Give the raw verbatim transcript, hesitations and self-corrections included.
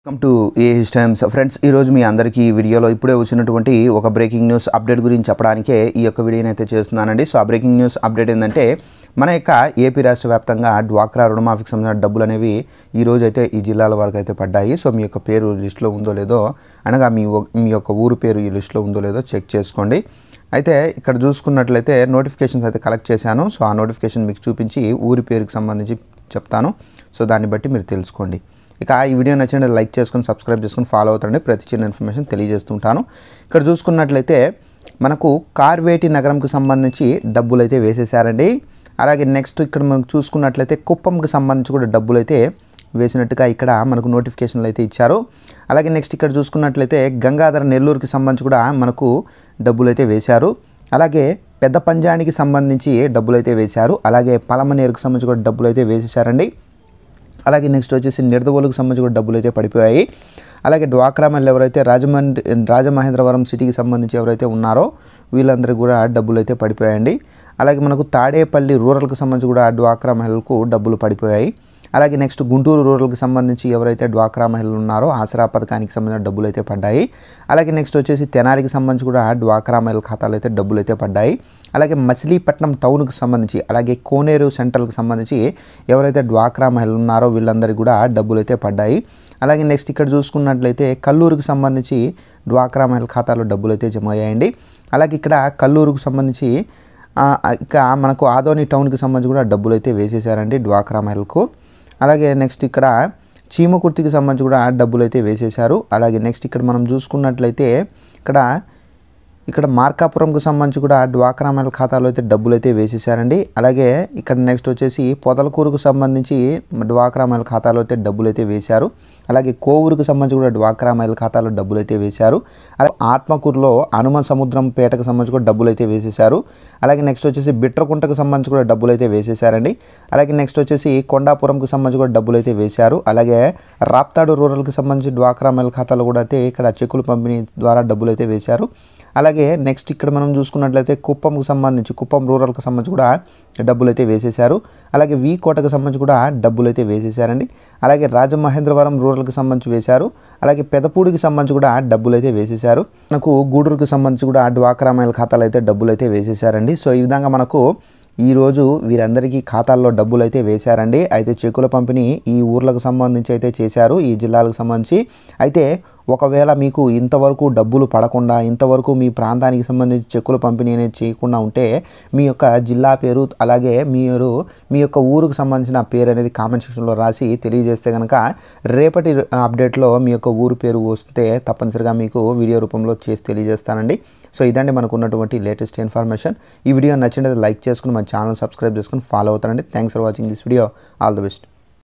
Welcome to AH times friends. ఈరోజు మీ అందరికీ ఈ వీడియోలో ఇప్పుడే వచ్చినటువంటి ఒక బ్రేకింగ్ న్యూస్ అప్డేట్ గురించి చెప్పడానికే ఈ యొక్క వీడియోని అయితే చేస్తున్నానండి. సో ఆ బ్రేకింగ్ న్యూస్ అప్డేట్ ఏంటంటే, మన యొక్క ఏపీ రాష్ట్ర వ్యాప్తంగా డ్వాక్రా రుణమాఫీకి సంబంధించిన డబ్బులు అనేవి ఈ రోజు అయితే ఈ జిల్లాల వరకు అయితే పడ్డాయి. సో మీ యొక్క పేరు లిస్టులో ఉందో లేదో, అనగా మీ మీ యొక్క ఊరు పేరు ఈ లిస్టులో ఉందో లేదో చెక్ చేసుకోండి. అయితే ఇక్కడ చూసుకున్నట్లయితే నోటిఫికేషన్స్ అయితే కలెక్ట్ చేశాను. సో ఆ నోటిఫికేషన్ మీకు చూపించి ఊరి పేరుకి సంబంధించి చెప్తాను. సో దాన్ని బట్టి మీరు తెలుసుకోండి. ఇక ఈ వీడియో నచ్చిన లైక్ చేసుకొని సబ్స్క్రైబ్ చేసుకొని ఫాలో అవుతారండి. ప్రతి చిన్న ఇన్ఫర్మేషన్ తెలియజేస్తుంటాను. ఇక్కడ చూసుకున్నట్లయితే మనకు కార్వేటి నగరంకి సంబంధించి డబ్బులు అయితే వేసేసారండి. అలాగే నెక్స్ట్ ఇక్కడ మనకు చూసుకున్నట్లయితే కుప్పంకి సంబంధించి కూడా డబ్బులు అయితే వేసినట్టుగా ఇక్కడ మనకు నోటిఫికేషన్లు అయితే ఇచ్చారు. అలాగే నెక్స్ట్ ఇక్కడ చూసుకున్నట్లయితే గంగాధర నెల్లూరుకి సంబంధించి కూడా మనకు డబ్బులు అయితే వేశారు. అలాగే పెద్ద పంజానికి సంబంధించి డబ్బులు అయితే వేశారు. అలాగే పలమనేరుకు సంబంధించి కూడా డబ్బులు అయితే వేసేసారండి. అలాగే నెక్స్ట్ వచ్చేసి నిడదవోలుకు సంబంధించి కూడా డబ్బులు అయితే పడిపోయాయి. అలాగే డ్వాక్రా మహిళలు ఎవరైతే రాజమండ్రి రాజమహేంద్రవరం సిటీకి సంబంధించి ఎవరైతే ఉన్నారో వీళ్ళందరికీ కూడా డబ్బులు అయితే పడిపోయాయండి. అలాగే మనకు తాడేపల్లి రూరల్కి సంబంధించి కూడా డ్వాక్రా మహిళలకు డబ్బులు పడిపోయాయి. అలాగే నెక్స్ట్ గుంటూరు రూరల్కి సంబంధించి ఎవరైతే డ్వాక్రా మహిళలు ఉన్నారో ఆసరా పథకానికి సంబంధించిన డబ్బులు అయితే పడ్డాయి. అలాగే నెక్స్ట్ వచ్చేసి తెనాలికి సంబంధించి కూడా డ్వాక్రా మహిళల ఖాతాలు అయితే డబ్బులు అయితే పడ్డాయి. అలాగే మచిలీపట్నం టౌన్కి సంబంధించి, అలాగే కోనేరు సెంట్రల్కి సంబంధించి ఎవరైతే డ్వాక్రా మహిళలు ఉన్నారో వీళ్ళందరికీ కూడా డబ్బులు అయితే పడ్డాయి. అలాగే నెక్స్ట్ ఇక్కడ చూసుకున్నట్లయితే కల్లూరుకి సంబంధించి డ్వాక్రా మహిళల ఖాతాలో డబ్బులు అయితే జమ అయ్యాయండి. అలాగే ఇక్కడ కల్లూరుకు సంబంధించి ఇక మనకు ఆదోని టౌన్కి సంబంధించి కూడా డబ్బులు అయితే వేసేసారండి డ్వాక్రా మహిళలకు. అలాగే నెక్స్ట్ ఇక్కడ చీమకుర్తికి సంబంధించి కూడా డబ్బులు అయితే వేసేశారు. అలాగే నెక్స్ట్ ఇక్కడ మనం చూసుకున్నట్లయితే ఇక్కడ ఇక్కడ మార్కాపురంకు సంబంధించి కూడా డ్వాక్రా మహిళల ఖాతాలో అయితే డబ్బులు అయితే వేసేసారండి. అలాగే ఇక్కడ నెక్స్ట్ వచ్చేసి పొదలకూరుకు సంబంధించి డ్వాక్రా మహిళల ఖాతాలో అయితే డబ్బులు అయితే వేశారు. అలాగే కోవూరుకు సంబంధించి కూడా డ్వాక్రా మహిళల ఖాతాలో డబ్బులు అయితే వేశారు. అలాగే ఆత్మకూరులో హనుమ సముద్రం పేటకు సంబంధించి కూడా డబ్బులు అయితే వేసేశారు. అలాగే నెక్స్ట్ వచ్చేసి బిట్రకుంటకు సంబంధించి కూడా డబ్బులు అయితే వేసేసారండి. అలాగే నెక్స్ట్ వచ్చేసి కొండాపురంకు సంబంధించి కూడా డబ్బులు అయితే వేశారు. అలాగే రాప్తాడు రూరల్కి సంబంధించి డ్వాక్రా మహిళల ఖాతాలో కూడా అయితే ఇక్కడ చెక్కులు పంపిణీ ద్వారా డబ్బులు అయితే వేశారు. అలాగే నెక్స్ట్ ఇక్కడ మనం చూసుకున్నట్లయితే కుప్పంకు సంబంధించి కుప్పం రూరల్కి సంబంధించి కూడా డబ్బులు అయితే వేసేశారు. అలాగే వి కోటకు సంబంధించి కూడా డబ్బులు అయితే వేసేసారండి. అలాగే రాజమహేంద్రవరం రూరల్కి సంబంధించి వేశారు. అలాగే పెదపూడికి సంబంధించి కూడా డబ్బులు అయితే వేసేశారు. మనకు గూడూరుకి సంబంధించి కూడా డ్వాక్రా మహిళల ఖాతాలు అయితే డబ్బులు అయితే వేసేసారండి. సో ఈ విధంగా మనకు ఈరోజు వీరందరికీ ఖాతాల్లో డబ్బులు అయితే వేశారండి. అయితే చెక్కుల పంపిణీ ఈ ఊర్లకు సంబంధించి అయితే చేశారు, ఈ జిల్లాలకు సంబంధించి. అయితే ఒకవేళ మీకు ఇంతవరకు డబ్బులు పడకుండా, ఇంతవరకు మీ ప్రాంతానికి సంబంధించి చెక్కుల పంపిణీ అనేది చేయకుండా ఉంటే మీ యొక్క జిల్లా పేరు, అలాగే మీరు మీ యొక్క ఊరుకు సంబంధించిన పేరు అనేది కామెంట్ సెక్షన్లో రాసి తెలియజేస్తే కనుక రేపటి అప్డేట్లో మీ యొక్క ఊరు పేరు వస్తే తప్పనిసరిగా మీకు వీడియో రూపంలో చేసి తెలియజేస్తానండి. సో ఇదండి మనకు ఉన్నటువంటి లేటెస్ట్ ఇన్ఫర్మేషన్. ఈ వీడియో నచ్చినట్లయితే లైక్ చేసుకుని మన ఛానల్ సబ్స్క్రైబ్ చేసుకుని ఫాలో అవుతారండి. Thanks for watching this video. All the best.